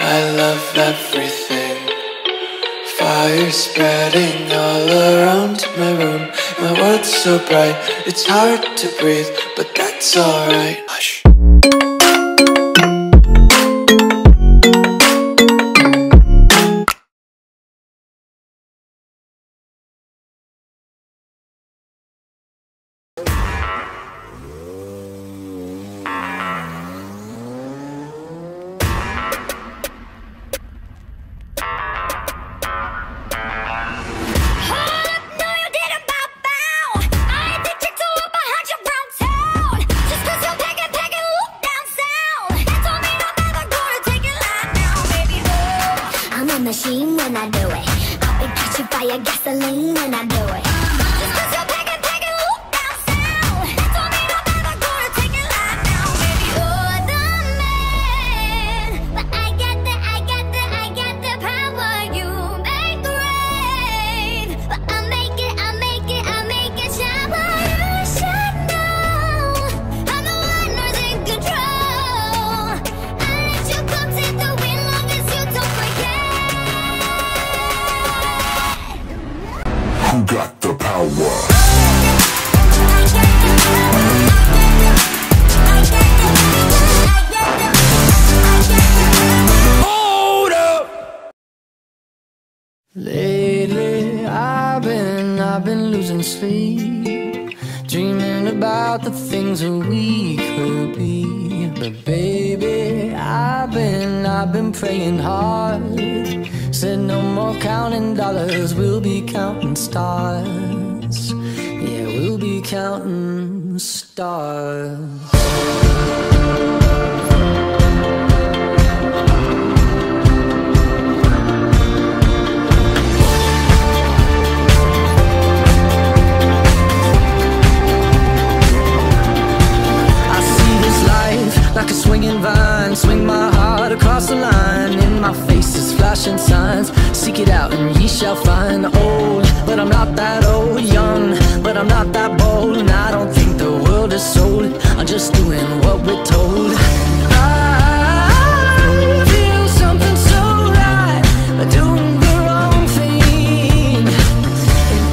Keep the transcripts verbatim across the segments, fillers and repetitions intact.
I love everything. Fire spreading all around my room. My world's so bright, it's hard to breathe, but that's alright. Hush. Machine when I do it. I'll be catching fire, gasoline when I do it. Just cause you're packing, packing, look down sound. That don't mean I'm never gonna take it live now, baby. You're the man, but I got the, I got the, I got the power. You make the rain, but I make it, I make it, I make it shine. But you should know, I'm the one who's in control. I let you come take the wind, long as you don't forget. Who got the power? Hold up! Lately, I've been, I've been losing sleep, dreaming about the things that we could be. But baby, I've been, I've been praying hard. Said no more counting dollars, we'll be counting stars. Yeah, we'll be counting stars. Like a swinging vine, swing my heart across the line. In my face is flashing signs. Seek it out and ye shall find. Old, but I'm not that old. Young, but I'm not that bold. And I don't think the world is sold. I'm just doing what we're told. I feel something so right, but doing the wrong thing. And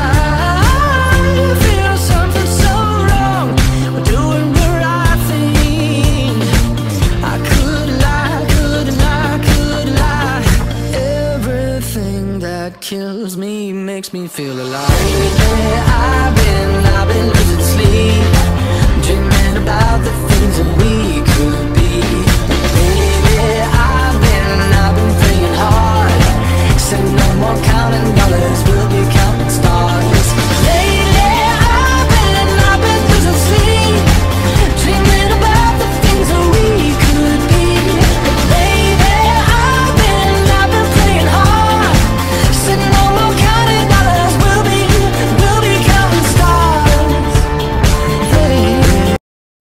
I feel something so wrong, but doing the right thing. I could lie, could lie, could lie. Everything that kills me makes me feel alive. Lately, I've been, I've been losing sleep, dreaming about the things that we could be. Baby, I've been, I've been praying hard. Said no more counting dollars, we'll be counting stars. Lately, I've been, I've been losing sleep, dreaming about the things that we could be. Baby, I've been, I've been praying hard. Said no more counting dollars, we'll be, we'll be counting stars. Hey.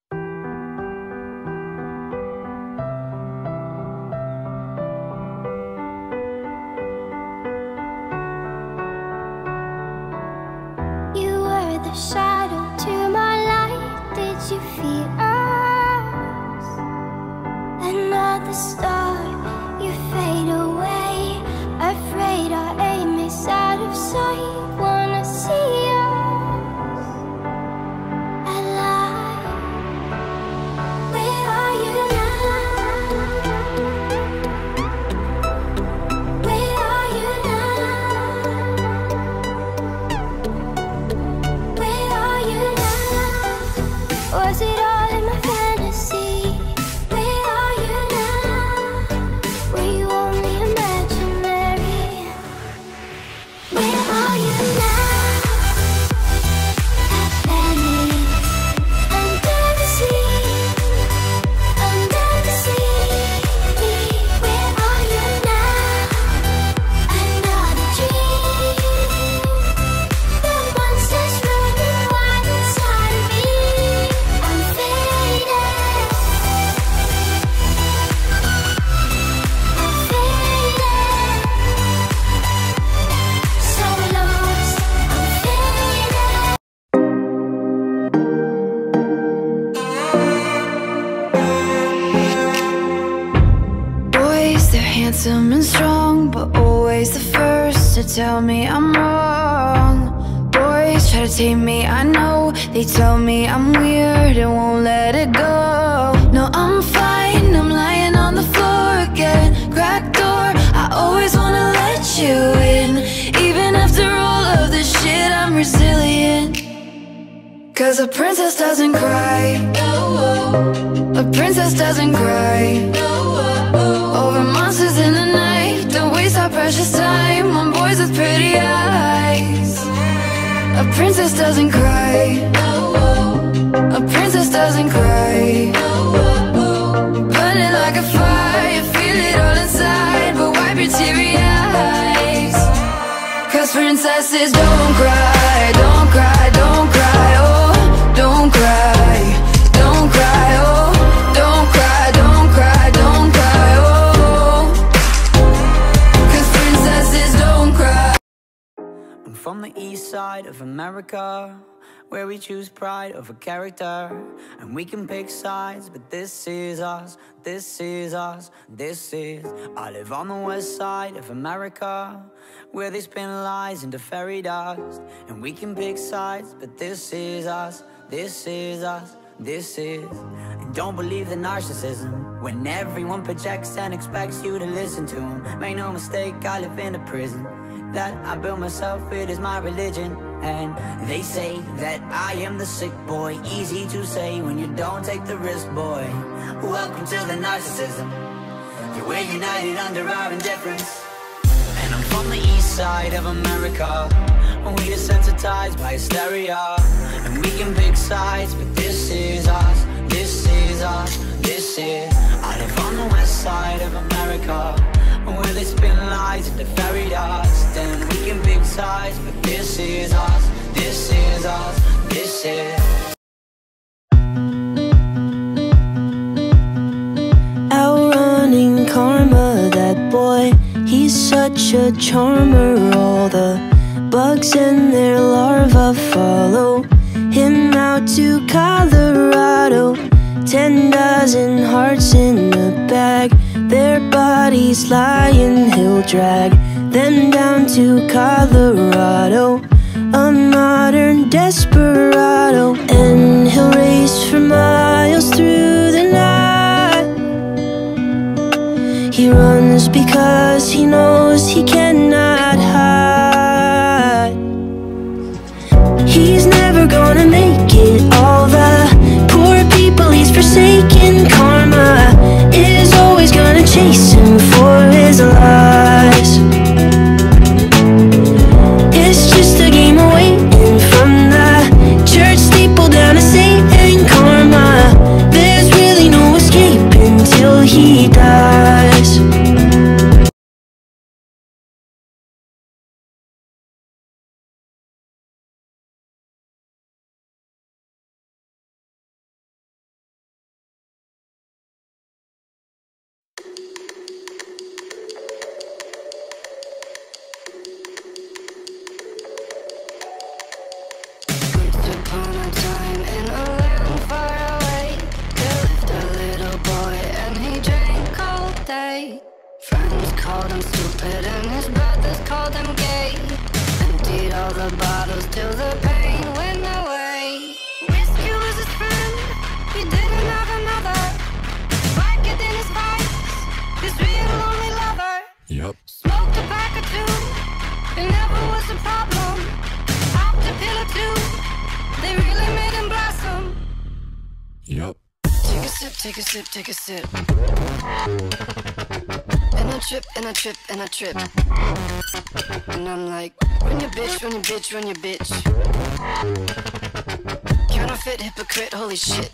You were the shadow to my light. Did you feel us? Another star, you fade away. Afraid our aim is out of sight. Wanna see us alive. Where are you now? Where are you now? Where are Handsome and strong, but always the first to tell me I'm wrong. Boys try to tame me, I know. They tell me I'm weird and won't let it go. No, I'm fine, I'm lying on the floor again. Cracked door, I always wanna let you in. Even after all of this shit, I'm resilient. Cause a princess doesn't cry. A princess doesn't cry over monsters in the night. Don't waste our precious time on boys with pretty eyes. A princess doesn't cry. A princess doesn't cry. Burning like a fire, feel it all inside, but wipe your teary eyes. Cause princesses don't cry, don't cry, don't cry, oh, don't cry, don't cry, oh, don't cry, don't cry, don't cry, oh. Cause princesses don't cry. I'm from the east side of America, where we choose pride over character. And we can pick sides, but this is us, this is us, this is. I live on the west side of America, where they spin lies into fairy dust. And we can pick sides, but this is us, this is us, this is. And don't believe the narcissism, when everyone projects and expects you to listen to them. Make no mistake, I live in a prison that I built myself, it is my religion. And they say that I am the sick boy. Easy to say when you don't take the risk, boy. Welcome to the narcissism. Yeah, we're united under our indifference. And I'm from the east side of America, we desensitized by hysteria. And we can pick sides, but this is us, this is us, this is. I live on the west side of America, where they spin lies into fairy dust. And we can pick sides, but this is us, this is us, this is. Outrunning karma, that boy, he's such a charmer. All the bugs and their larvae follow him out to Colorado. Ten dozen hearts in a bag, their bodies lying, he'll drag them down to Colorado. A modern desperado, and he'll race for miles through the night. He runs because he knows he cannot hide. He's never gonna make it. All the poor people he's forsaken. Karma is always gonna chase him for his lies. It's just a game of waiting, from the church steeple down to Satan. Karma, there's really no escaping till he dies. Friends called him stupid and his brothers called him gay. Emptied all the bottles till the pain went away. Whiskey was his friend, he didn't have another. Vodka in his vice, his real lonely lover. Yep. Smoked tobacco too, it never was a problem. Popped a pill or two, they really made him blossom. Yep. Take a sip, take a sip, take a sip. And I trip, and I trip, and I trip. And I'm like, run your bitch, run your bitch, run your bitch. Counterfeit, hypocrite, holy shit.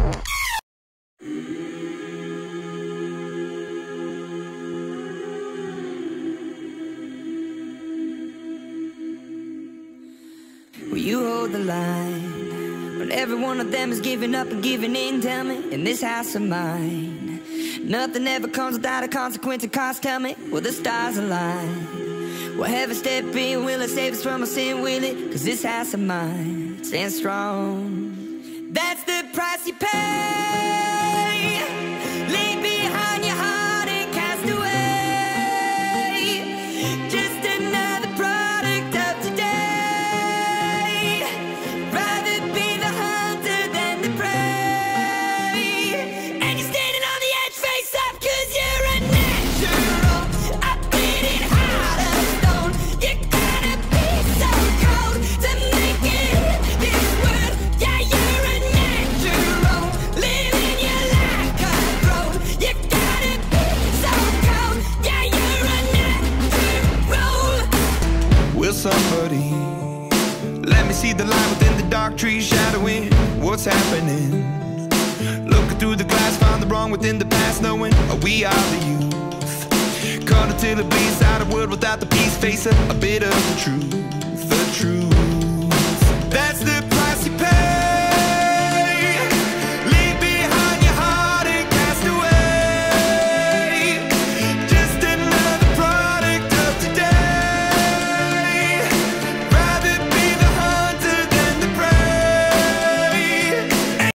Will you hold the line when every one of them is giving up and giving in? Tell me, in this house of mine, nothing ever comes without a consequence and cost. Tell me, will the stars align? Will heaven step in? Will it save us from our sin? Will it? Cause this house of mine stands strong. That's the price you pay. Leave behind your heart and cast away. natural. I bleed it heart of stone. You gotta be so cold to make it in this world. Yeah, you're a natural, living your life control. You gotta be so cold. Yeah, you're a natural. Will somebody let me see the light within the dark trees shadowing what's happening? Looking through the glass, find the wrong within the past, knowing we are the youth. Caught until it bleeds out, a world without the peace, face a, a bit of the truth, the truth.